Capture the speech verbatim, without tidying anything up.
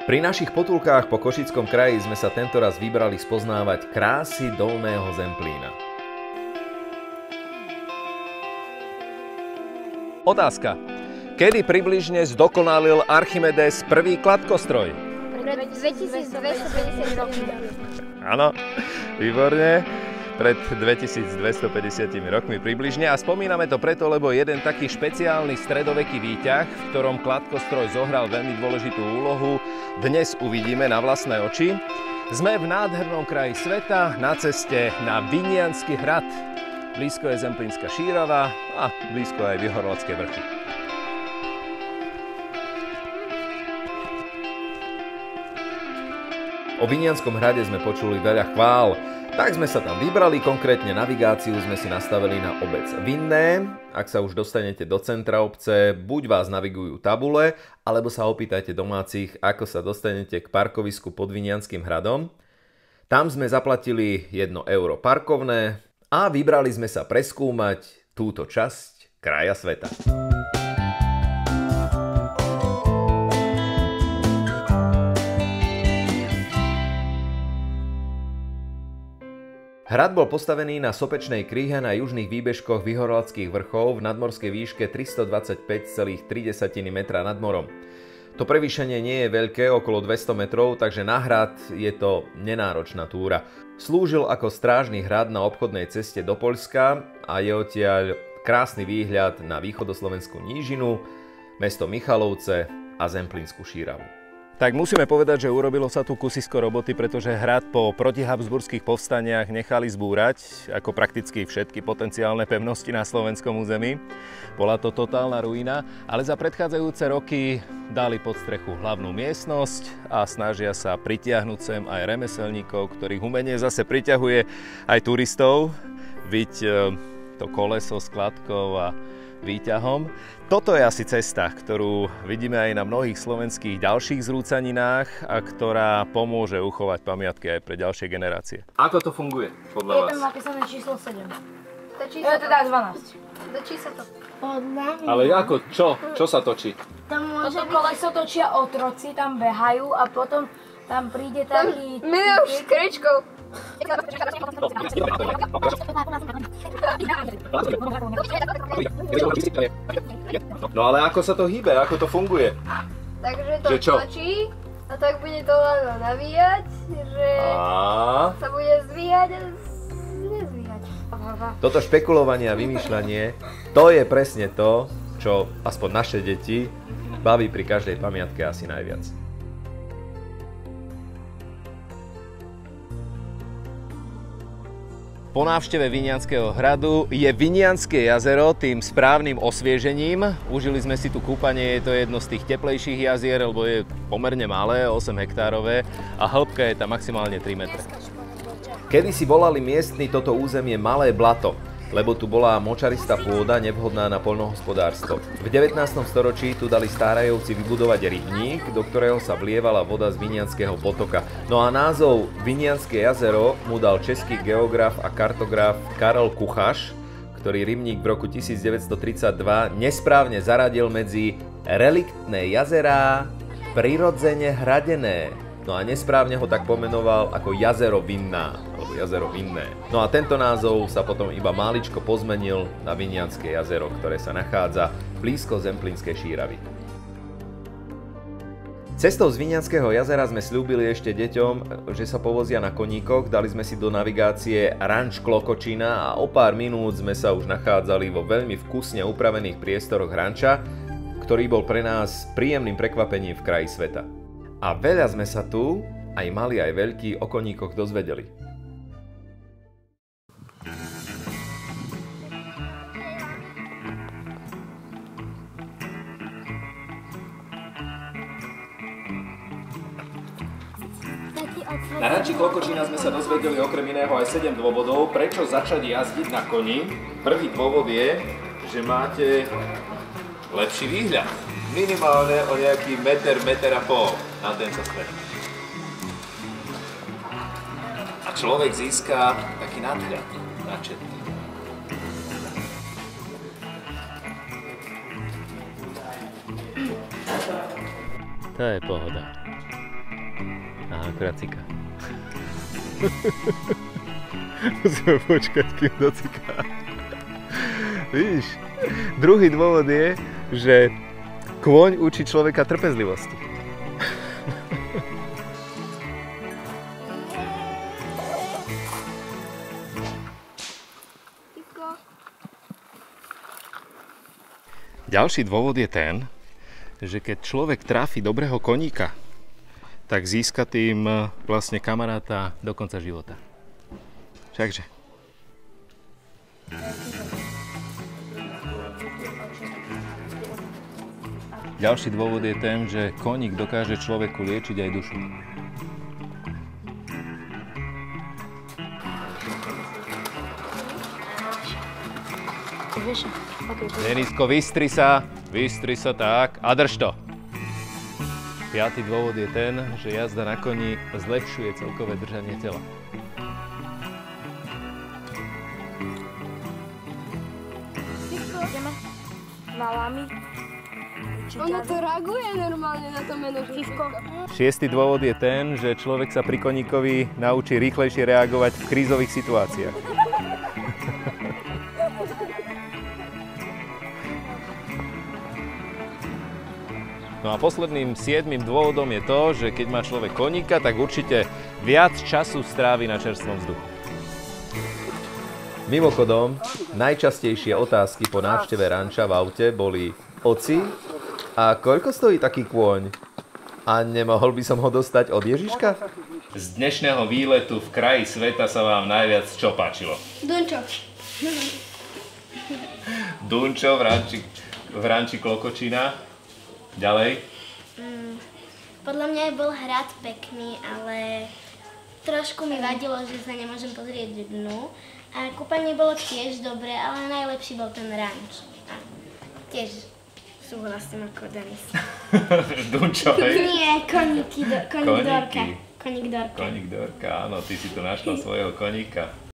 Pri našich potulkách po Košickom kraji sme sa tentoraz vybrali spoznávať krásy Dolného Zemplína. Otázka. Kedy približne zdokonalil Archimedes prvý kladkostroj? Pred dvetisícdvestopäťdesiat rokov. Áno, výborne. Pred dvetisícdvestopäťdesiat rokmi približne. A spomíname to preto, lebo jeden taký špeciálny stredoveký výťah, v ktorom kladkostroj zohral veľmi dôležitú úlohu, dnes uvidíme na vlastné oči. Sme v nádhernom kraji sveta, na ceste na Viniansky hrad. Blízko je Zemplínska šírava a blízko aj Vyhorladské vrchy. O Vinianskom hrade sme počuli veľa chvál. Tak sme sa tam vybrali, konkrétne navigáciu sme si nastavili na obec Vinné. Ak sa už dostanete do centra obce, buď vás navigujú tabule, alebo sa opýtajte domácich, ako sa dostanete k parkovisku pod Vinianským hradom. Tam sme zaplatili jedno euro parkovné a vybrali sme sa preskúmať túto časť kraja sveta. Hrad bol postavený na sopečnej kríhe na južných výbežkoch Vyhorladských vrchov v nadmorskej výške tristodvadsaťpäť celá tri metra nad morom. To prevýšenie nie je veľké, okolo dvesto metrov, takže na hrad je to nenáročná túra. Slúžil ako strážny hrad na obchodnej ceste do Poľska a je odtiaľ krásny výhľad na východoslovenskú nížinu, mesto Michalovce a Zemplínsku šíravu. Tak musíme povedať, že urobilo sa tu kusisko roboty, pretože hrad po protihabsburských povstaniach nechali zbúrať, ako prakticky všetky potenciálne pevnosti na slovenskom území. Bola to totálna ruína, ale za predchádzajúce roky dali pod strechu hlavnú miestnosť a snažia sa pritiahnuť sem aj remeselníkov, ktorých umenie zase priťahuje aj turistov. Viď to koleso s kladkou a výťahom. Toto je asi cesta, ktorú vidíme aj na mnohých slovenských ďalších zrúcaninách a ktorá pomôže uchovať pamiatky aj pre ďalšie generácie. Ako to funguje podľa vás? Je tam napísané číslo sedem. Točí Ja sa teda to. dvanásť. Točí sa to. Ale ako? Čo? Čo sa točí? Tam môže Toto koleso točia otroci, tam behajú a potom tam príde taký... milión škrečkov. No ale ako sa to hýbe? Ako to funguje? Takže to Že čo? točí a tak bude to len navíjať, že A... sa bude zvíjať a nezvíjať. Toto špekulovanie a vymýšľanie, to je presne to, čo aspoň naše deti baví pri každej pamiatke asi najviac. Po návšteve Vinianskeho hradu je Vinianske jazero tým správnym osviežením. Užili sme si tu kúpanie, je to jedno z tých teplejších jazier, lebo je pomerne malé, osem hektárové a hĺbka je tam maximálne tri metre. Kedy si volali miestni toto územie Malé blato, lebo tu bola močaristá pôda nevhodná na poľnohospodárstvo. V devätnástom storočí tu dali Stárajovci vybudovať rybník, do ktorého sa vlievala voda z Vinianskeho potoka. No a názov Vinianske jazero mu dal český geograf a kartograf Karol Kuchaš, ktorý rybník v roku tisícdeväťstotridsaťdva nesprávne zaradil medzi reliktné jazerá, prirodzene hradené. No a nesprávne ho tak pomenoval ako jazero Vinná, alebo jazero Vinné. No a tento názov sa potom iba máličko pozmenil na Vinianske jazero, ktoré sa nachádza blízko Zemplínskej šíravy. Cestou z Vinianskeho jazera sme sľúbili ešte deťom, že sa povozia na koníkoch, dali sme si do navigácie ranč Klokočína a o pár minút sme sa už nachádzali vo veľmi vkusne upravených priestoroch ranča, ktorý bol pre nás príjemným prekvapením v kraji sveta. A veľa sme sa tu, aj malí, aj veľkí, o koníkoch dozvedeli. Na ranči Klokočína sme sa dozvedeli okrem iného aj sedem dôvodov, prečo začať jazdiť na koni. Prvý dôvod je, že máte lepší výhľad. Minimálne o nejaký meter, meter a pol na tento svet. A človek získa taký nadhľad na všetko. To je pohoda. A akurát cika. Musíme počkať, kým dociká. Vidíš, druhý dôvod je, že kôň učí človeka trpezlivosti. Ďalší dôvod je ten, že keď človek tráfi dobrého koníka, tak získa tým vlastne kamaráta do konca života. Takže. Ďalší dôvod je ten, že koník dokáže človeku liečiť aj dušu. Denisko, vystri sa, vystri sa tak a drž to. Piatý dôvod je ten, že jazda na koni zlepšuje celkové držanie tela. Ideme malami. Ono to reaguje normálne na to meno. Fifko. Šiestý dôvod je ten, že človek sa pri koníkovi naučí rýchlejšie reagovať v krízových situáciách. No a posledným siedmym dôvodom je to, že keď má človek koníka, tak určite viac času strávi na čerstvom vzduchu. Mimochodom, najčastejšie otázky po návšteve ranča v aute boli: oci, a koľko stojí taký kôň? A nemohol by som ho dostať od Ježiška? Z dnešného výletu v kraji sveta sa vám najviac čo páčilo? Dunčo. Dunčo v ranči, v ranči Klokočína. Ďalej? Mm, podľa mňa je bol hrad pekný, ale trošku mi vadilo, že sa nemôžem pozrieť dnu. A kúpanie bolo tiež dobré, ale najlepší bol ten ranč. A tiež súhlasím ako Denis. Dunčo, hej? Nie, koníky, do, koník Koníky. Dorka. Koník Dorka. Koník Dorka, áno, ty si tu našla svojho koníka.